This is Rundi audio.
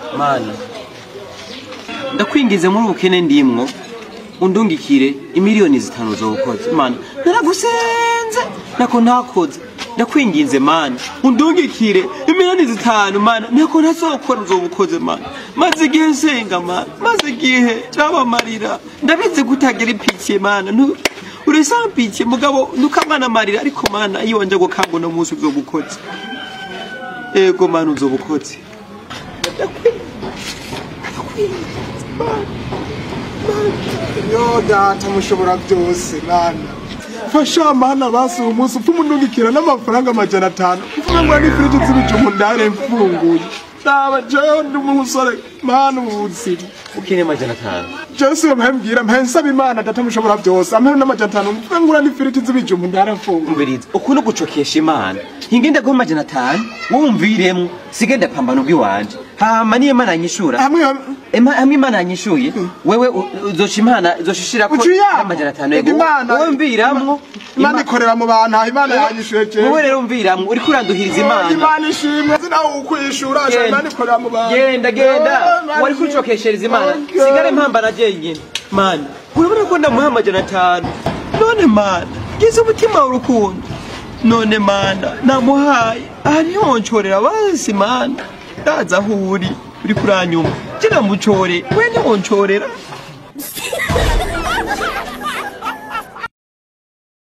mana ndakwingize muri ubukene ndimwo undungikire imiliyoni 5 zokoze mana naragusenze nako ntakoze ndakwinginze mana undungikire imiliyoni 5 mana nako ntazokora uzobukoze mana maze igihe nsenga mana maze igihe nabamarira ndabize gutagira ipikiye mana urisampikiye mugabo nukamwana marira ariko mana iyo wanje gukanga no musi uzobukoze ego mana uzobukoze yo data mushobora byose mana fasha mana basi umunsi upfumundungikira n'amafaranga 500 uvuga ngo ni friji z'ibijumbu ndare mfunguye daba jewe ndi umusore mana ubuziri ukine 500 Jose mpembwira mpensaba imana data mushobora byose ampe n'amajana 5 uvuga ngo ni friji z'ibijumbu ndare mfunguye mbiriza ukuno gucokesha imana hingenda go 500 wumviremo sigenda pambano bw'iwanje hama niye mana nyishura hamwe imana nyishuye wewe uzoshimana uzoshishira ko amajana 5 yego wumviramwo imana ikorera mu bantu imana yanyishuye cyane wowe rero umviramwo uri kuranduhiriza imana ishimwe zina ukwishura imana ikorera mu bantu genda wari kucokeshereza imana sigare mpamba na jenyine mana urabona ko ndamuha amajana 5 none mana gize umutima w'urukundo none mana namuhaye ariho ncorera basi mana ndaza huri uri kuranyuma kina mucore we ni woncorera